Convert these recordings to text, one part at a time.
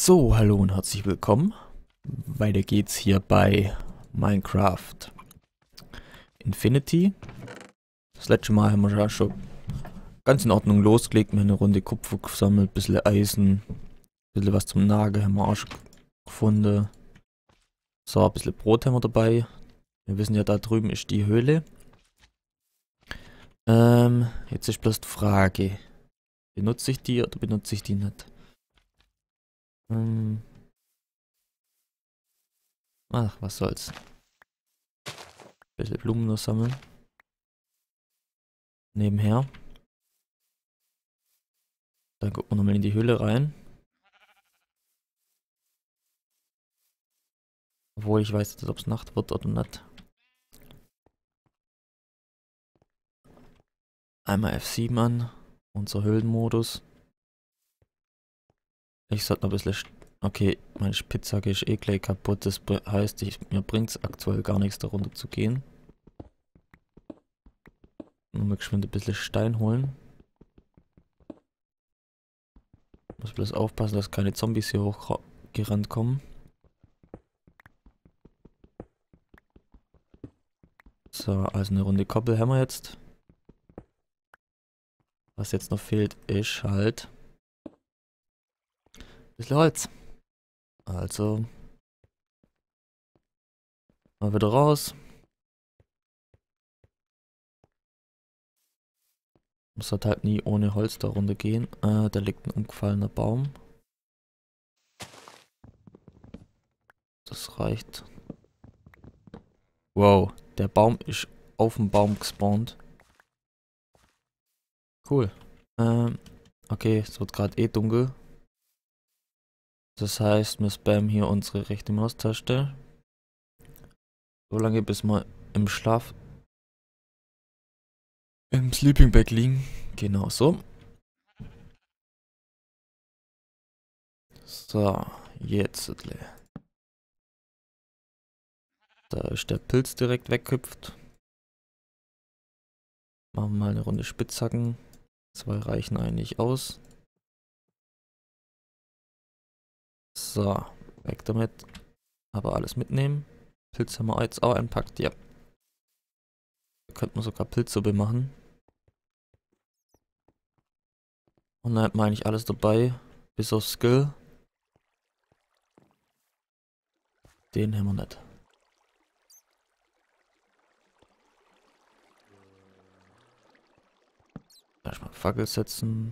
So, hallo und herzlich willkommen. Weiter geht's hier bei Minecraft Infinity. Das letzte Mal haben wir ja schon ganz in Ordnung losgelegt. Wir haben eine Runde Kupfer gesammelt, ein bisschen Eisen, ein bisschen was zum Nageln haben wir auch schon gefunden. So, ein bisschen Brot haben wir dabei. Wir wissen ja, da drüben ist die Höhle. Jetzt ist bloß die Frage, benutze ich die oder benutze ich die nicht? Ach, was soll's. Bisschen Blumen noch sammeln. Nebenher. Dann gucken wir nochmal in die Höhle rein. Obwohl ich weiß nicht, ob es Nacht wird oder nicht. Einmal F7 an. Unser Höhlenmodus. Ich sollte noch ein bisschen... Okay, meine Spitzhacke ist eh gleich kaputt. Das heißt, mir bringt es aktuell gar nichts, da runter zu gehen. Nur mal geschwind ein bisschen Stein holen. Muss bloß aufpassen, dass keine Zombies hier hochgerannt kommen. So, also eine Runde Koppel haben wir jetzt. Was jetzt noch fehlt, ist halt ein bisschen Holz. Also mal wieder raus. Muss halt nie ohne Holz da runter gehen. Da liegt ein umgefallener Baum. Das reicht. Wow, der Baum ist auf dem Baum gespawnt. Cool. Okay, es wird gerade eh dunkel. Das heißt, wir spammen hier unsere rechte Maustaste. So lange, bis wir im Schlaf... im Sleeping Bag liegen. Genau so. So, jetzt. Da ist der Pilz direkt weggehüpft. Machen wir mal eine Runde Spitzhacken. 2 reichen eigentlich aus. So, weg damit. Aber alles mitnehmen. Pilz haben wir jetzt auch einpackt, ja. Da könnte man sogar Pilzsuppe machen. Und dann hat man eigentlich alles dabei. Bis auf Skill. Den haben wir nicht. Erstmal Fackel setzen.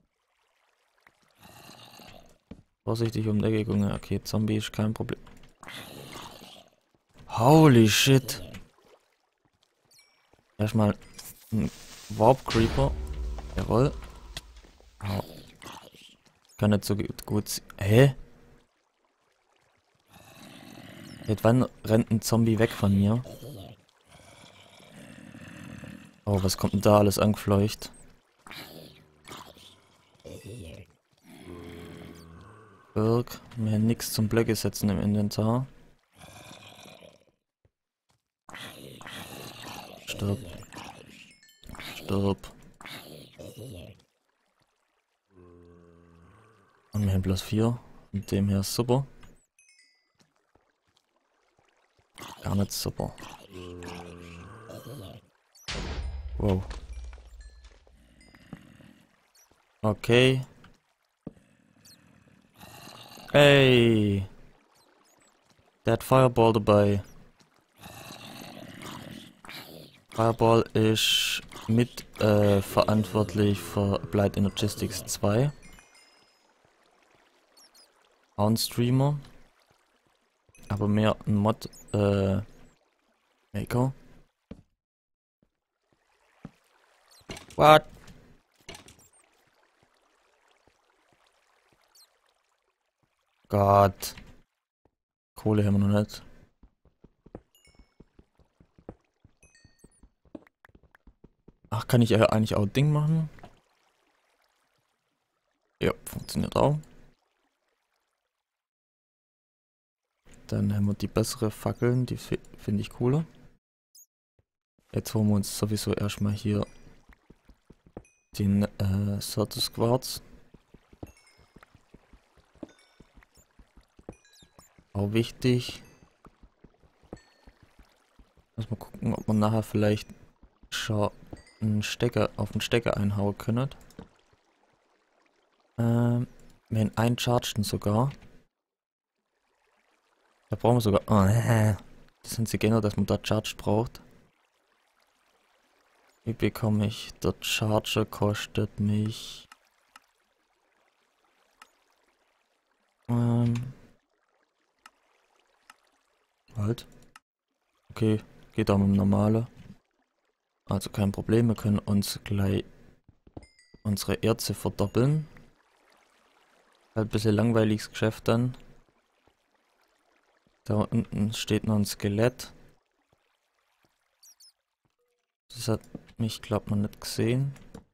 Vorsichtig um die Ecke, Junge. Okay, Zombie ist kein Problem. Holy shit. Erstmal ein Warp Creeper. Jawohl. Oh. Kann nicht so gut. Hä? Seit wann rennt ein Zombie weg von mir? Oh, was kommt denn da alles angefleucht? Birk, mir nichts zum Blöcke setzen im Inventar. Stirb. Stirb. Und wir haben plus 4. Mit dem her ist super. Gar nicht super. Wow. Okay. Ey. Der hat Fireball dabei. Fireball ist mit verantwortlich für Blight Energistics 2. Auch ein Streamer. Aber mehr ein Mod Maker. What? Gott. Kohle haben wir noch nicht. Ach, kann ich eigentlich auch Ding machen? Ja, funktioniert auch. Dann haben wir die bessere Fackeln, die finde ich cooler. Jetzt holen wir uns sowieso erstmal hier den Certus Quarz. Auch wichtig. Muss mal gucken, ob man nachher vielleicht schon einen Stecker auf den Stecker einhauen können. Wenn ein Chargen sogar. Da brauchen wir sogar. Oh, das sind sie genau, dass man da Charge braucht. Wie bekomme ich? Der Charger kostet mich. Halt. Okay, geht auch mit dem normalen. Also kein Problem, wir können uns gleich unsere Erze verdoppeln. Halt ein bisschen langweiliges Geschäft dann. Da unten steht noch ein Skelett. Das hat mich, glaub noch nicht gesehen.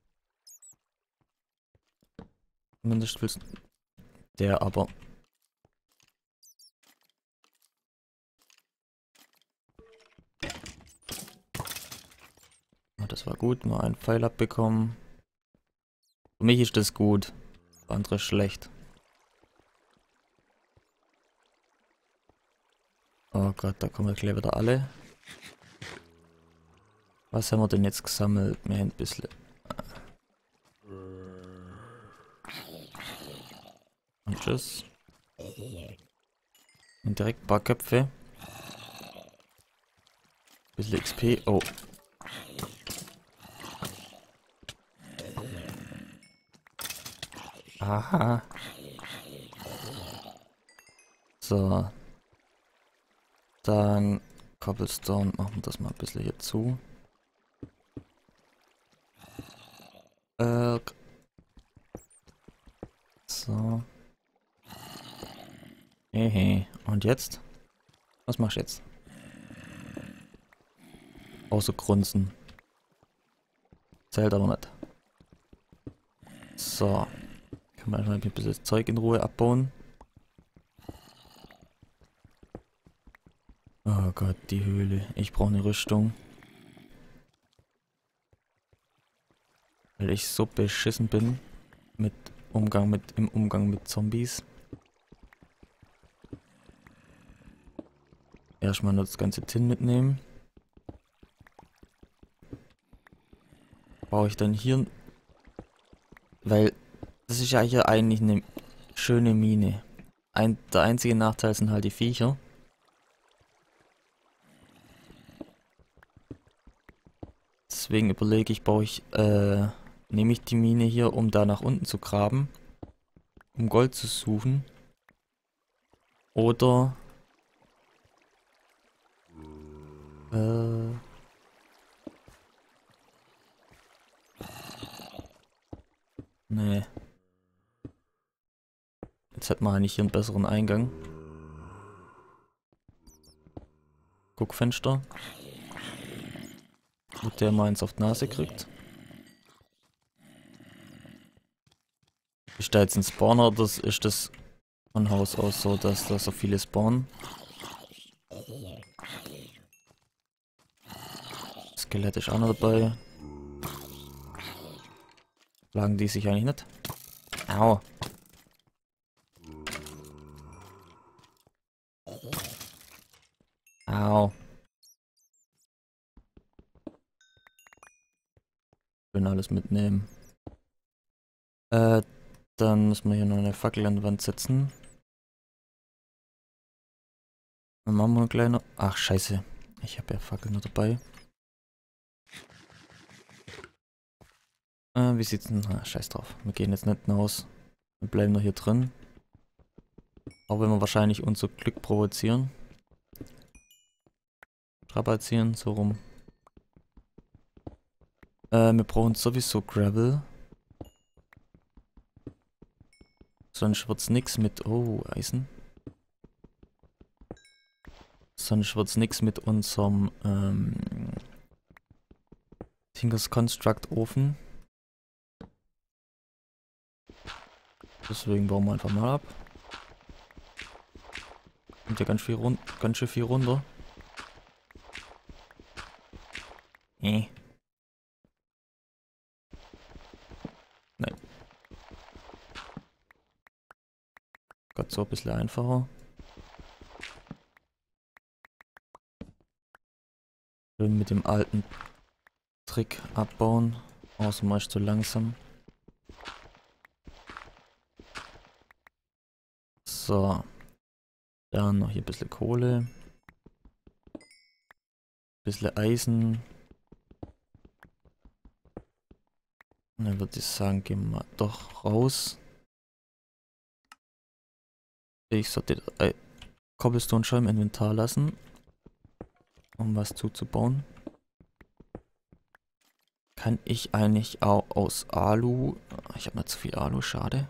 Zumindest willst der aber. Ja, das war gut, nur einen Pfeil abbekommen. Für mich ist das gut, für andere schlecht. Oh Gott, da kommen gleich wieder alle. Was haben wir denn jetzt gesammelt? Wir haben ein bisschen. Und tschüss. Und direkt ein paar Köpfe. Bisschen XP. Oh. Aha. So. Dann Cobblestone. Machen wir das mal ein bisschen hier zu. So. Hehe. Und jetzt? Was machst du jetzt? Außer grunzen. Zählt aber nicht. So. Kann man mal ein bisschen Zeug in Ruhe abbauen. Oh Gott, die Höhle. Ich brauche eine Rüstung. Weil ich so beschissen bin im Umgang mit Zombies. Erstmal nur das ganze Tin mitnehmen. Baue ich dann hier. Weil das ist ja hier eigentlich eine schöne Mine. Der einzige Nachteil sind halt die Viecher. Deswegen überlege ich, nehme ich die Mine hier, um da nach unten zu graben, um Gold zu suchen. Oder nee. Jetzt hat man eigentlich hier einen besseren Eingang. Guckfenster. Wo der mal eins auf die Nase kriegt. Ist da jetzt ein Spawner oder ist das von Haus aus so, dass da so viele spawnen? Skelett ist auch noch dabei. Schlagen die sich eigentlich nicht? Au. Au. Schön alles mitnehmen. Dann müssen wir hier noch eine Fackel an die Wand setzen. Dann machen wir eine kleine. Ach, scheiße. Ich habe ja Fackel noch dabei. Wie sieht's denn? Ah, scheiß drauf. Wir gehen jetzt nicht hinaus. Wir bleiben noch hier drin. Auch wenn wir wahrscheinlich unser Glück provozieren. Strapazieren, so rum. Wir brauchen sowieso Gravel. Sonst wird's nix mit. Oh, Eisen. Sonst wird's nix mit unserem Tinkers Construct Ofen. Deswegen bauen wir einfach mal ab. Kommt ja ganz schön viel runter. Nee. Nein. Gott, so ein bisschen einfacher. Schön mit dem alten Trick abbauen. Außer man ist zu langsam. So. Dann noch hier ein bisschen Kohle. Bisschen Eisen. Und dann würde ich sagen, gehen wir mal doch raus. Ich sollte Cobblestone schon im Inventar lassen, um was zuzubauen. Kann ich eigentlich auch aus Alu... Ich habe mal zu viel Alu, schade.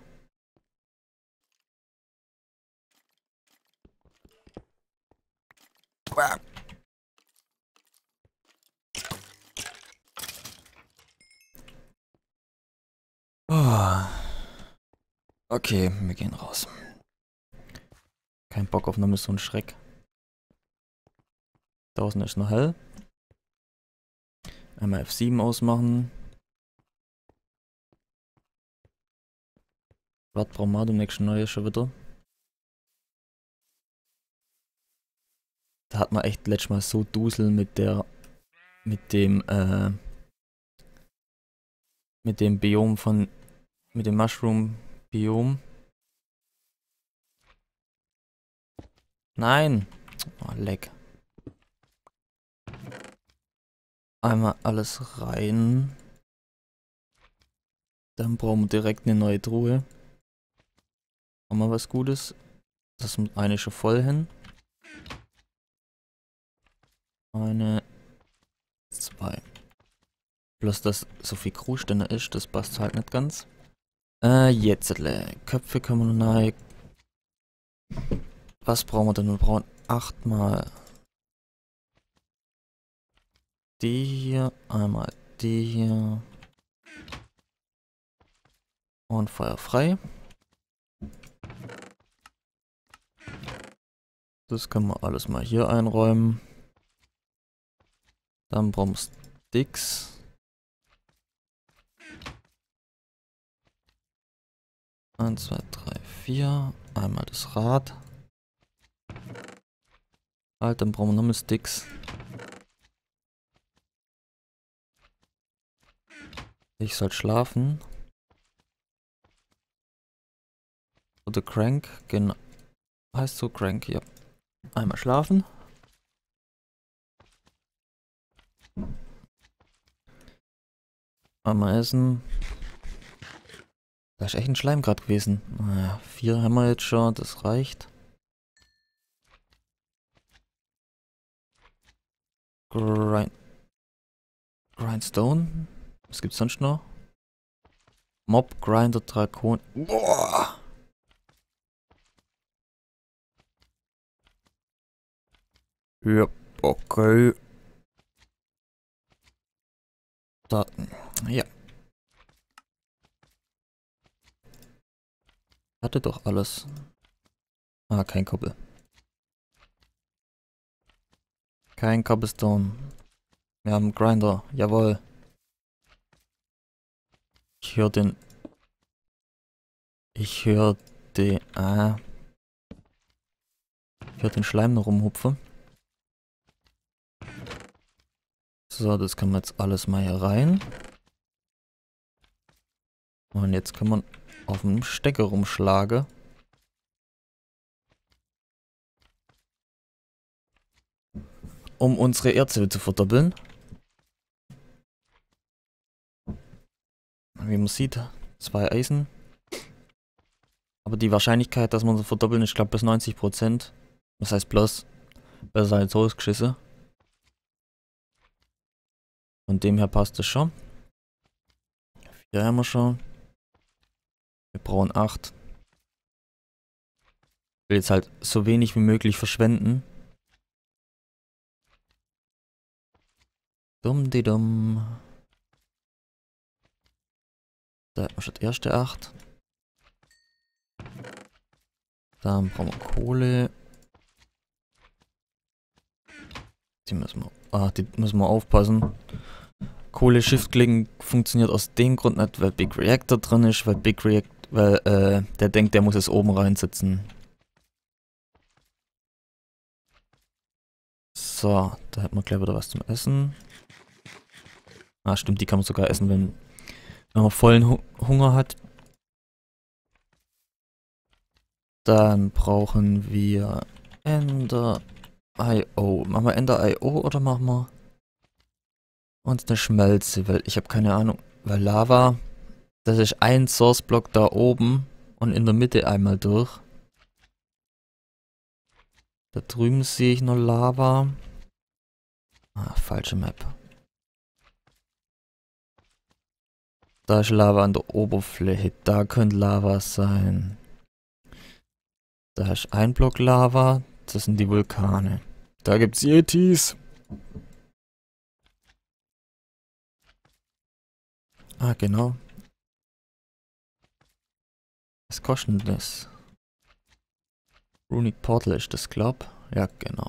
Oh. Okay, wir gehen raus. Kein Bock auf nochmal so einen Schreck. Draußen ist noch hell. Einmal F7 ausmachen. Was brauchen wir dem nächsten Neue schon wieder? Da hat man echt letztes Mal so Dusel mit dem Biom von, mit dem Mushroom-Biom. Nein! Oh, leck. Einmal alles rein. Dann brauchen wir direkt eine neue Truhe. Haben wir was Gutes? Das ist eine schon voll hin. Eine, zwei. Bloß, dass so viel Kruste ist, das passt halt nicht ganz. Jetzt, Köpfe können wir rein. Was brauchen wir denn? Wir brauchen 8 mal die hier, einmal die hier. Und Feuer frei. Das können wir alles mal hier einräumen. Dann brauchen wir Sticks. Eins, zwei, drei, vier. Einmal das Rad. Halt, dann brauchen wir nochmal Sticks. Ich soll schlafen. Oder Crank, genau. Heißt so Crank, ja. Einmal schlafen. Einmal essen. Da ist echt ein Schleim gerade gewesen. Naja, 4 haben wir jetzt schon, das reicht. Grindstone. Was gibt's sonst noch? Mob Grinder Drakon. Boah! Ja, okay. Da, ja. Hatte doch alles. Ah, kein Koppel. Kein Cobblestone. Wir haben einen Grinder, jawohl. Ich höre den... Ich höre den... Ich höre den Schleim noch rumhupfen. So, das können wir jetzt alles mal hier rein. Und jetzt können wir auf dem Stecker rumschlagen. Um unsere Erze zu verdoppeln. Wie man sieht, 2 Eisen. Aber die Wahrscheinlichkeit, dass wir uns verdoppeln, ist glaube bis 90%. Das heißt bloß, besser als ausgeschissen. Von dem her passt es schon. 4 haben wir schon. Wir brauchen 8. Ich will jetzt halt so wenig wie möglich verschwenden. Dumm die dumm. Da hat man schon die erste 8. Dann brauchen wir Kohle. Die müssen wir aufpassen. Kohle Shift klicken funktioniert aus dem Grund nicht, weil Big Reactor drin ist, weil der denkt, der muss es oben reinsetzen. So, da hat man gleich wieder was zum Essen. Ah, stimmt, die kann man sogar essen, wenn man vollen Hunger hat. Dann brauchen wir Ender IO. Machen wir Ender IO oder machen wir uns eine Schmelze? Weil ich habe keine Ahnung. Weil Lava, das ist ein Source-Block da oben und in der Mitte einmal durch. Da drüben sehe ich noch Lava. Ah, falsche Map. Da ist Lava an der Oberfläche. Da könnte Lava sein. Da ist ein Block Lava. Das sind die Vulkane. Da gibt's Yetis. Ah, genau. Was kostet denn das? Runic Portal ist das, glaub? Ja, genau.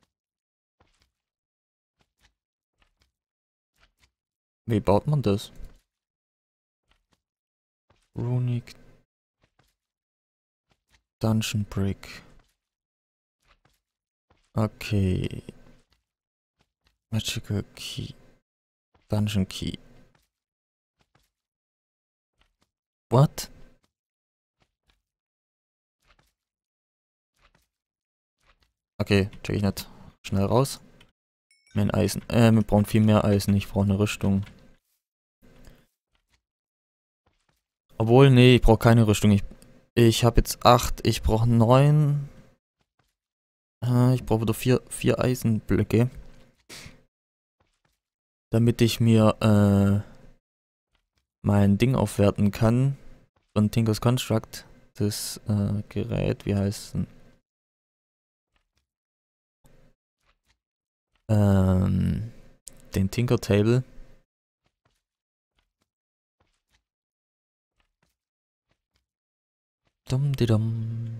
Wie baut man das? Runic Dungeon Brick. Okay. Magical Key. Dungeon Key. What? Okay, check ich nicht. Schnell raus. Mehr Eisen. Wir brauchen viel mehr Eisen. Ich brauche eine Rüstung. Obwohl, nee, ich brauche keine Rüstung. Ich habe jetzt 8. Ich brauche 9. Ich brauche wieder 4 Eisenblöcke. Damit ich mir mein Ding aufwerten kann. Von Tinker's Construct. Das Gerät, wie heißt es denn? Den Tinker Table. Dum-di-dum.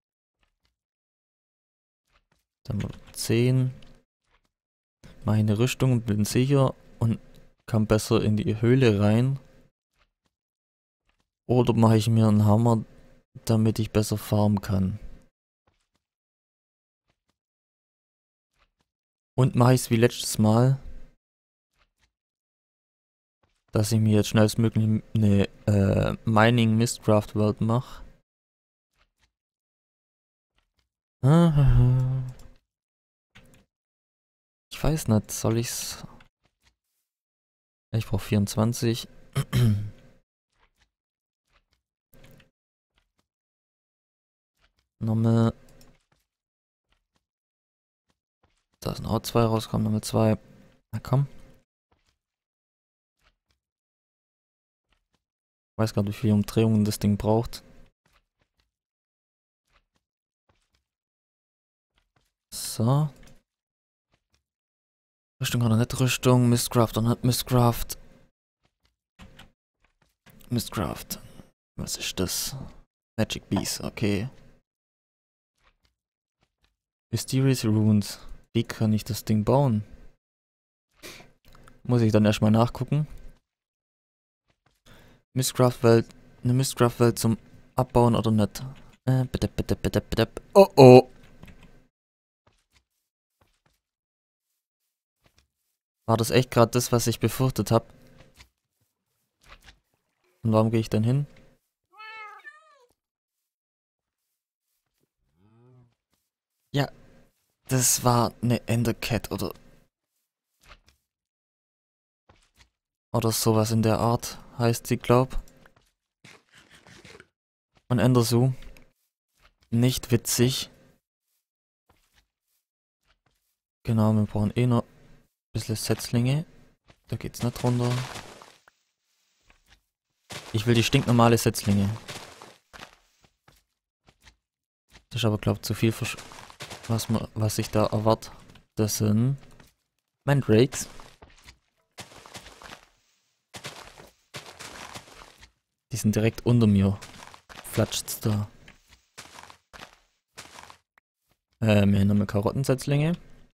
Dann 10. Meine Rüstung, bin sicher und kann besser in die Höhle rein. Oder mache ich mir einen Hammer, damit ich besser farmen kann. Und mache ich es wie letztes Mal, dass ich mir jetzt schnellstmöglich eine Mining Mistcraft World mache. Ich weiß nicht, soll ich's? Ich brauche 24. Nochmal. Da sind auch 2 rauskommen, nochmal 2. Na komm. Ich weiß gar nicht, wie viele Umdrehungen das Ding braucht. So. Rüstung oder nicht Rüstung, Mistcraft oder nicht Mistcraft. Mistcraft. Was ist das? Magic Bees, okay. Mysterious Runes. Wie kann ich das Ding bauen? Muss ich dann erstmal nachgucken. Mistcraft-Welt. Eine Mistcraft-Welt zum Abbauen oder nicht? Bitte, bitte, bitte, bitte. Oh oh. War das echt gerade das, was ich befürchtet habe? Und warum gehe ich denn hin? Ja, das war eine Endercat oder sowas in der Art heißt sie, glaub. Und Endersu. Nicht witzig. Genau, wir brauchen eh noch ein bisschen Setzlinge. Da geht's nicht runter. Ich will die stinknormale Setzlinge. Das ist aber, glaube ich, zu viel, was ich da erwarte. Das sind Mandrakes. Die sind direkt unter mir. Flatscht's da. Wir haben nochmal Karottensetzlinge.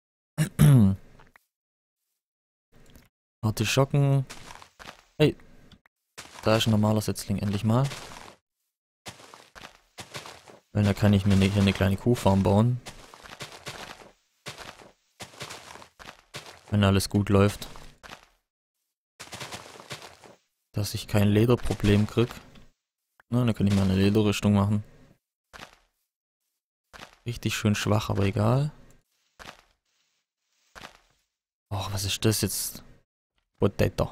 Artischocken. Hey. Da ist ein normaler Setzling endlich mal. Weil da kann ich mir hier eine kleine Kuhfarm bauen. Wenn alles gut läuft. Dass ich kein Lederproblem krieg. Na, dann kann ich mal eine Lederrüstung machen. Richtig schön schwach, aber egal. Och, was ist das jetzt? Potato.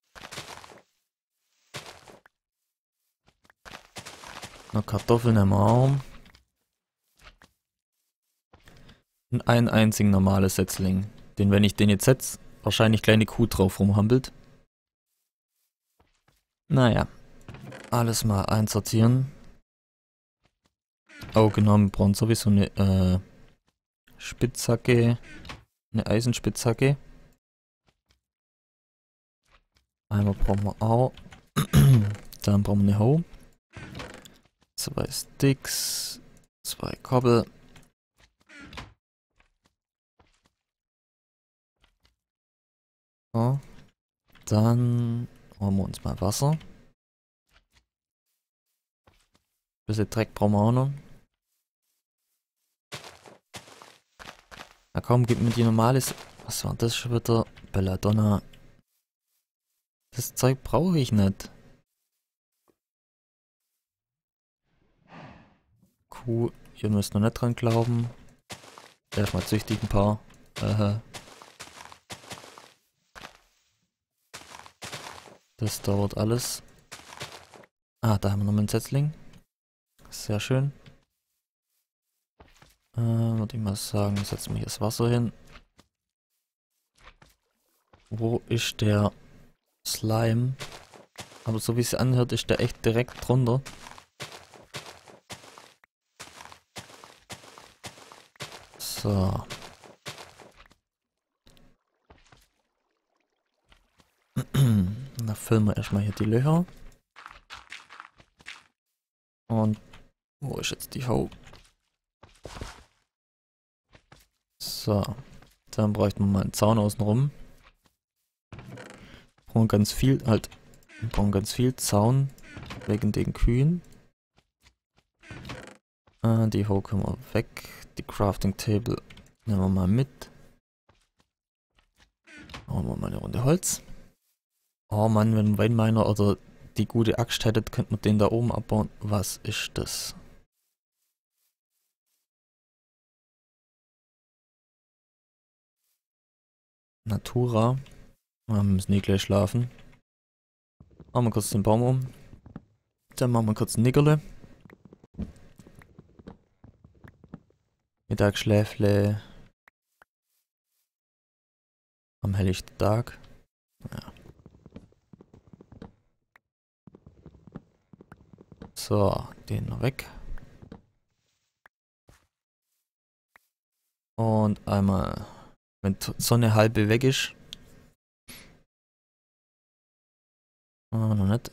Eine Kartoffel im Arm. Und einen einzigen normales Setzling. Den, wenn ich den jetzt setze, wahrscheinlich kleine Kuh drauf rumhampelt. Naja. Alles mal einsortieren. Oh, genau, wir brauchen sowieso eine Spitzhacke. Eine Eisenspitzhacke. Einmal brauchen wir auch. Dann brauchen wir eine Hoe. 2 Sticks. 2 Kobbel. So. Dann holen wir uns mal Wasser. Bisschen Dreck brauchen wir auch noch. Na komm, gib mir die normales. Was war das schon wieder? Belladonna. Das Zeug brauche ich nicht. Kuh, ihr müsst noch nicht dran glauben. Erstmal züchtig ein paar. Das dauert alles. Ah, da haben wir noch einen Setzling. Sehr schön. Würde ich mal sagen, setzen wir hier das Wasser hin. Wo ist der Slime? Aber so wie es anhört, ist der echt direkt drunter. So. Dann füllen wir erstmal hier die Löcher. Und wo ist jetzt die Hoe? So. Dann bräuchten wir mal einen Zaun außenrum. Brauchen ganz viel, halt. Wir brauchen ganz viel Zaun wegen den Kühen. Die Hoe können wir weg. Die Crafting Table nehmen wir mal mit. Machen wir mal eine Runde Holz. Oh Mann, wenn ein Weinminer oder die gute Axt hättet, könnte man den da oben abbauen. Was ist das? Natura. Wir müssen eh gleich schlafen. Machen wir kurz den Baum um. Dann machen wir kurz ein Nickerle. Mittagsschläfle. Am helllichten Tag. Ja. So, den noch weg. Und einmal, wenn die Sonne halbe weg ist. Noch nicht.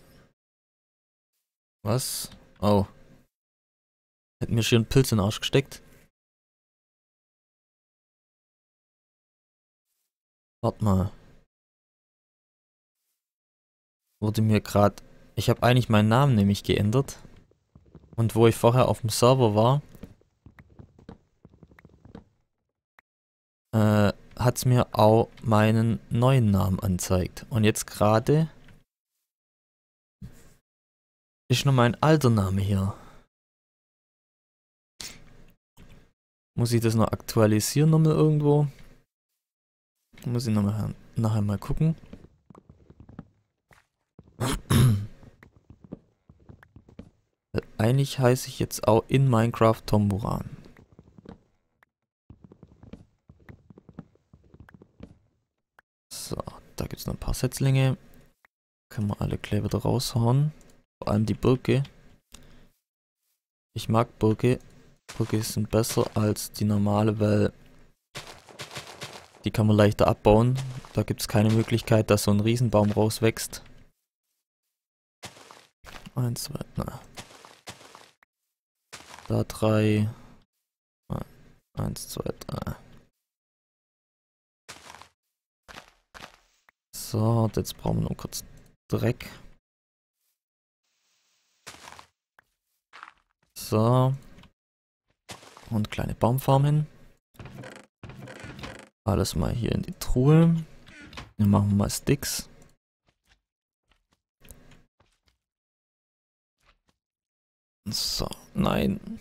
Was? Oh. Hätten mir schon einen Pilz in den Arsch gesteckt. Warte mal. Wurde mir gerade. Ich habe eigentlich meinen Namen nämlich geändert. Und wo ich vorher auf dem Server war, hat es mir auch meinen neuen Namen angezeigt. Und jetzt gerade ist nur mein alter Name hier. Muss ich das noch aktualisieren nochmal irgendwo? Muss ich nochmal nachher mal gucken. Eigentlich heiße ich jetzt auch in Minecraft Tomburan. So, da gibt es noch ein paar Setzlinge. Können wir alle gleich wieder raushauen. Vor allem die Birke. Ich mag Birke. Birke sind besser als die normale, weil die kann man leichter abbauen. Da gibt es keine Möglichkeit, dass so ein Riesenbaum rauswächst. 1, 2, na. Da 3. 1, 2, 3. So, jetzt brauchen wir noch kurz Dreck. So. Und kleine Baumfarm hin. alles mal hier in die Truhe. Dann machen wir mal Sticks. So, nein.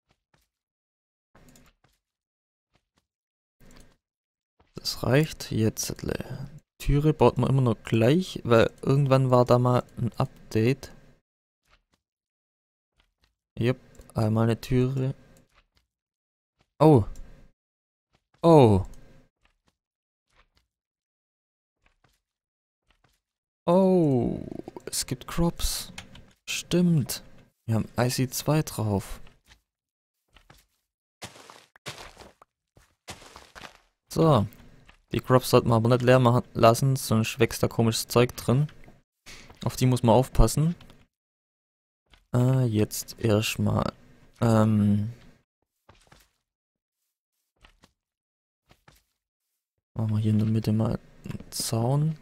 Das reicht. Jetzt Türe baut man immer noch gleich, weil irgendwann war da mal ein Update. Jupp, einmal eine Türe. Oh. Oh. Oh. Es gibt Crops. Stimmt. Wir haben IC2 drauf. So. Die Crops sollten wir aber nicht leer machen lassen, sonst wächst da komisches Zeug drin. Auf die muss man aufpassen. Jetzt erstmal. Machen wir hier in der Mitte mal einen Zaun.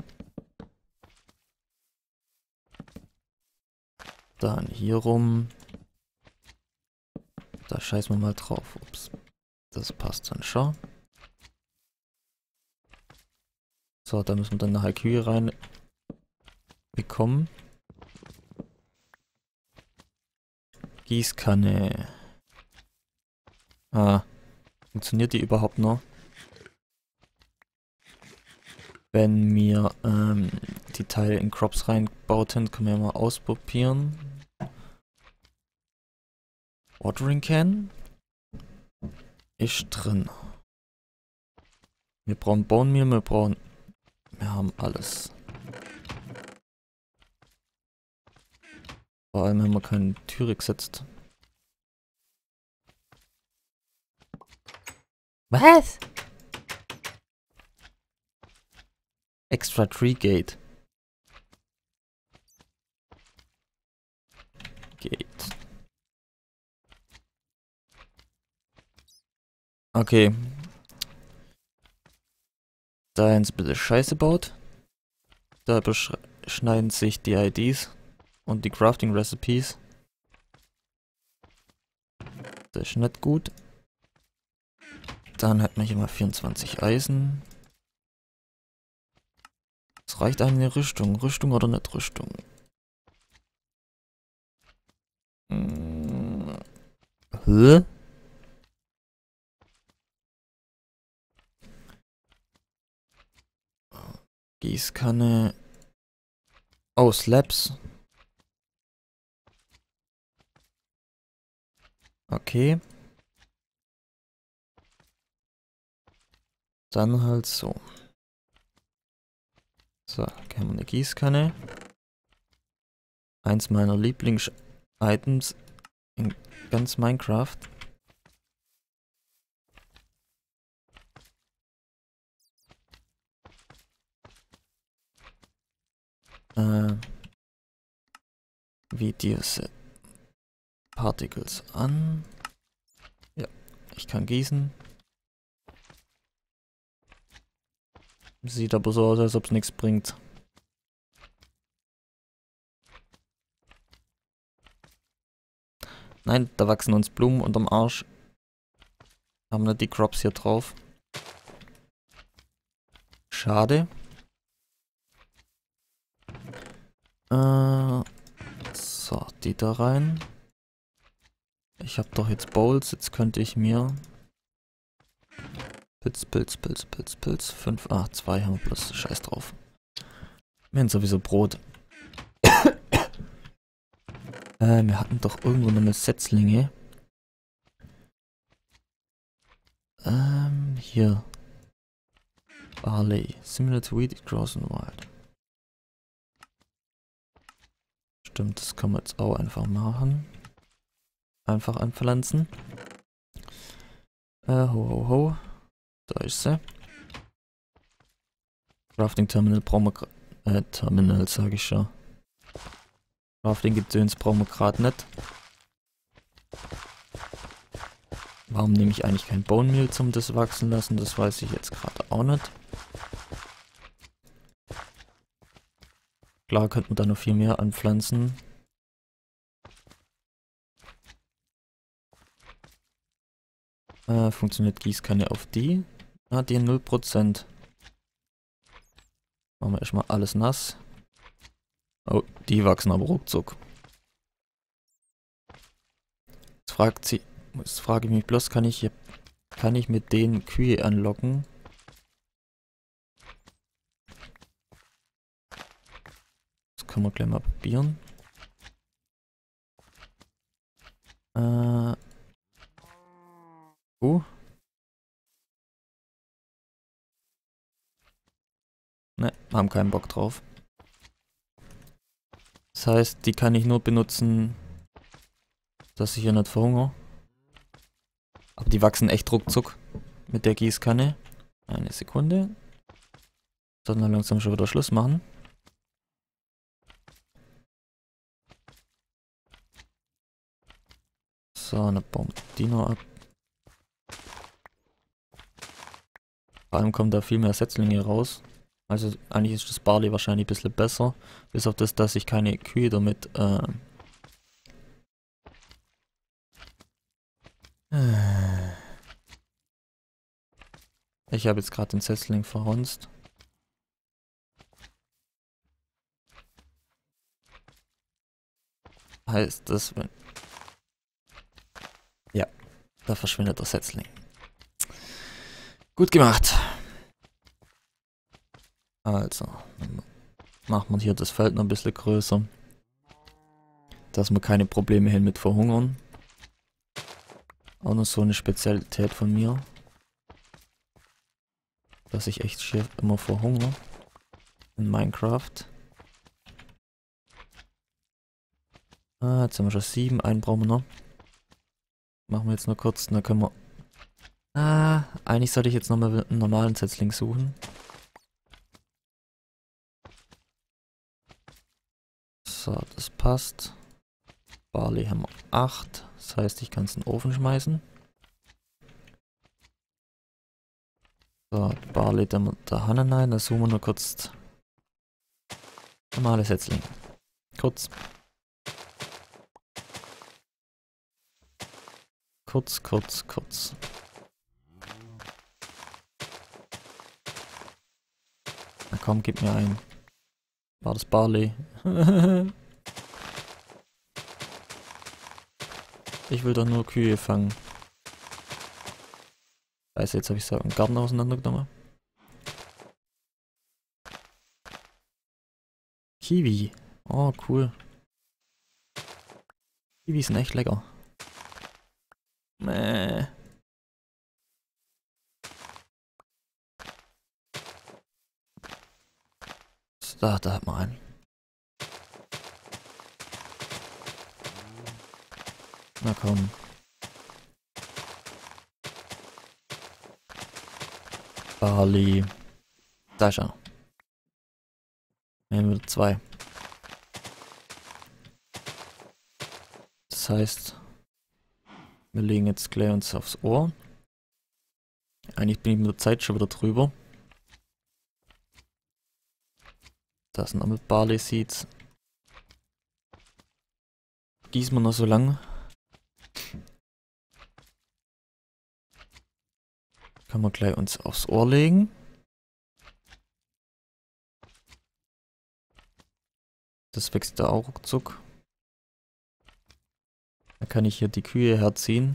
Dann hier rum. Da scheißen wir mal drauf. Ups. Das passt dann schon. So, da müssen wir dann eine Kühe rein bekommen. Gießkanne. Ah. Funktioniert die überhaupt noch? Wenn wir die Teile in Crops reinbauten, können wir mal ausprobieren. Watering Can ist drin. Wir brauchen Bone Meal, wir haben alles. Vor allem haben wir keine Türe gesetzt. Was? Extra Tree Gate. Gate. Okay. Da ein bisschen Scheiße baut. Da überschneiden sich die IDs und die Crafting Recipes. Das ist nicht gut. Dann hat man hier mal 24 Eisen. Es reicht eine Rüstung. Rüstung oder nicht Rüstung? Hä? Gießkanne. Oh, Slabs. Okay. Dann halt so. So, hier haben wir eine Gießkanne. Eins meiner Lieblings-Items in ganz Minecraft. Wie diese Particles an. Ja, ich kann gießen. Sieht aber so aus, als ob es nichts bringt. Nein, da wachsen uns Blumen unterm Arsch. Haben nicht die Crops hier drauf. Schade. So, die da rein. Ich habe doch jetzt Bowls, jetzt könnte ich mir Pilz. 5, 8, 2 haben wir bloß Scheiß drauf. Wir haben sowieso Brot. Wir hatten doch irgendwo noch eine Setzlinge. Hier. Barley. Similar to wheat, it grows in the wild. Stimmt, das kann man jetzt auch einfach machen. Einfach anpflanzen. Ho. Da ist sie. Crafting Terminal brauchen wir Terminal sage ich schon. Crafting Gedöns brauchen wir gerade nicht. Warum nehme ich eigentlich kein Bone Meal zum das wachsen lassen? Das weiß ich jetzt gerade auch nicht. Klar könnte man da noch viel mehr anpflanzen. Funktioniert Gießkanne auf die? Ah, die 0%. Machen wir erstmal alles nass. Oh, die wachsen aber ruckzuck. Jetzt frage ich mich bloß, kann ich mit denen Kühe anlocken? Das können wir gleich mal probieren. Ne, haben keinen Bock drauf. Das heißt, die kann ich nur benutzen, dass ich hier nicht verhungere. Aber die wachsen echt ruckzuck mit der Gießkanne. Eine Sekunde. Sollten wir langsam schon wieder Schluss machen. So, eine Bombe. Die noch ab. Vor allem kommen da viel mehr Setzlinge raus. Also eigentlich ist das Barley wahrscheinlich ein bisschen besser. Bis auf das, dass ich keine Kühe damit ich habe jetzt gerade den Setzling verhunzt. Heißt das, wenn... Ja, da verschwindet der Setzling. Gut gemacht. Also, macht man hier das Feld noch ein bisschen größer. Dass wir keine Probleme haben mit Verhungern. Auch noch so eine Spezialität von mir. Dass ich echt schier immer verhungere. In Minecraft. Ah, jetzt haben wir schon 7. Einen brauchen wir noch. Machen wir jetzt nur kurz, dann können wir... Ah, eigentlich sollte ich jetzt nochmal einen normalen Setzling suchen. So, das passt. Barley haben wir 8. Das heißt, ich kann es in den Ofen schmeißen. So, Barley da Hannen rein. Da suchen wir nur kurz normale Setzlinge. Kurz. Kurz. Na komm, gib mir einen. War das Barley? Ich will doch nur Kühe fangen. Scheiße, jetzt habe ich so einen Garten auseinandergenommen. Kiwi. Oh, cool. Kiwis sind echt lecker. Mäh. Da hat man einen. Na komm. Barley. Da ist er. Wir haben wieder 2. Das heißt, wir legen jetzt gleich uns aufs Ohr. Eigentlich bin ich mit der Zeit schon wieder drüber. Das sind noch mit Barley Seeds. Gießen wir noch so lang. Können wir gleich uns aufs Ohr legen. Das wächst da auch ruckzuck. Da kann ich hier die Kühe herziehen.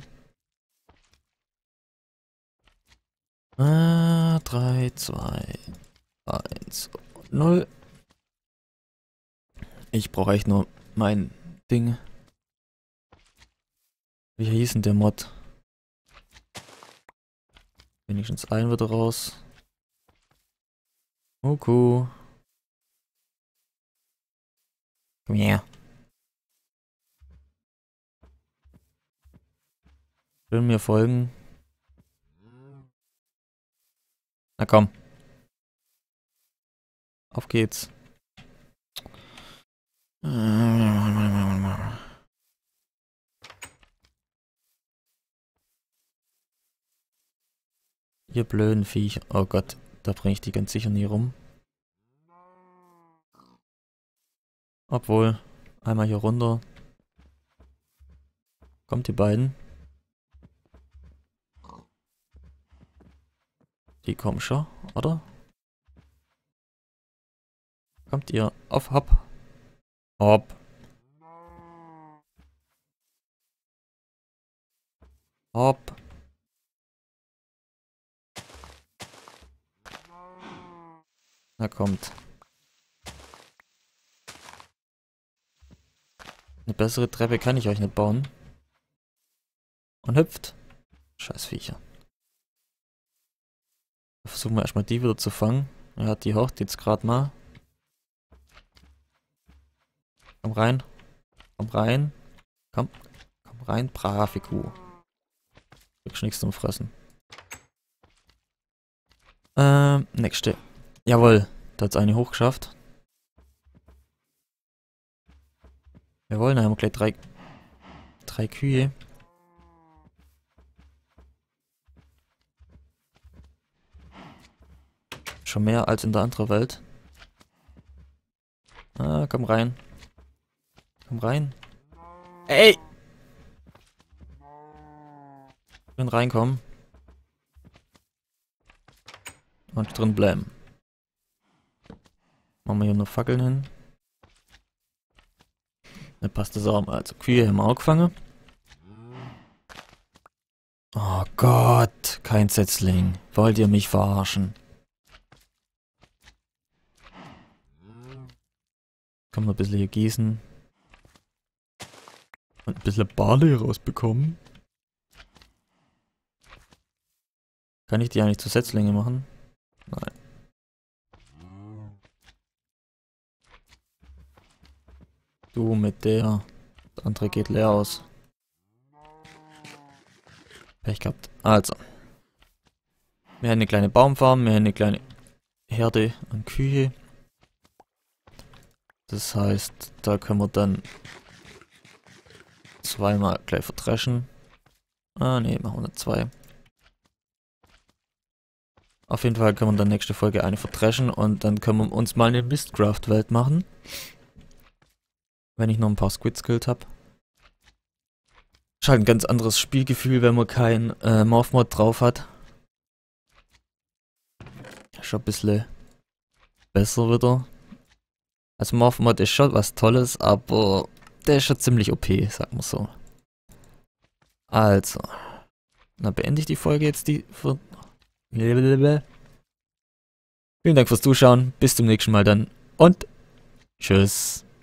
3, 2, 1, 0. Ich brauche echt nur mein Ding. Wie hieß denn der Mod? Wenigstens ein wird raus. Komm her. Will mir folgen? Na komm. Auf geht's. Ihr blöden Viecher. Oh Gott, da bringe ich die ganz sicher nie rum. Obwohl, einmal hier runter. Kommt die beiden. Die kommen schon, oder? Kommt ihr auf, hopp. Hopp. Hopp. Na kommt. Eine bessere Treppe kann ich euch nicht bauen. Und hüpft. Scheiß Viecher. Versuchen wir erstmal die wieder zu fangen. Ja, die hocht jetzt gerade mal. Komm rein. Komm rein. Komm. Komm rein, brave Kuh. Kriegst nichts zum Fressen. Nächste. Jawohl, da hat's eine hochgeschafft. Jawohl, dann haben wir gleich drei Kühe. Schon mehr als in der anderen Welt. Ah, komm rein. Komm rein. Ey! Schön reinkommen. Und drin bleiben. Machen wir hier noch Fackeln hin. Dann passt das auch. Also Kühe haben wir auch gefangen. Oh Gott, kein Setzling. Wollt ihr mich verarschen? Kann man ein bisschen hier gießen. Und ein bisschen Barley rausbekommen. Kann ich die eigentlich zu Setzlinge machen? Nein. Du mit der. Das andere geht leer aus. Pech gehabt. Also. Wir haben eine kleine Baumfarm, wir haben eine kleine Herde an Kühe. Das heißt, da können wir dann zweimal gleich verdreschen. Ah ne, machen wir nicht zwei. Auf jeden Fall können wir dann nächste Folge eine verdreschen und dann können wir uns mal eine Mistcraft-Welt machen. Wenn ich noch ein paar Squids gekillt habe. Ist halt ein ganz anderes Spielgefühl, wenn man kein Morph-Mod drauf hat. Ist schon ein bisschen besser wieder. Also Morph-Mod ist schon was Tolles, aber der ist schon ziemlich OP, sagen wir so. Also. Dann beende ich die Folge jetzt Vielen Dank fürs Zuschauen. Bis zum nächsten Mal dann. Und tschüss.